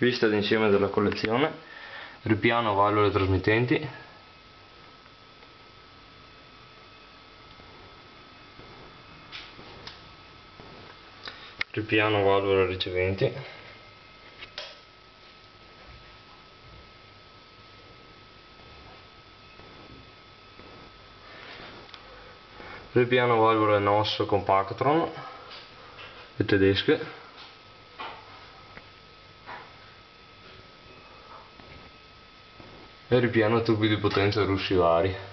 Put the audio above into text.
Vista d'insieme della collezione, ripiano valvole trasmittenti, ripiano valvole riceventi, ripiano valvole NOS Compactron e tedesche, e ripiano tubi di potenza russi vari.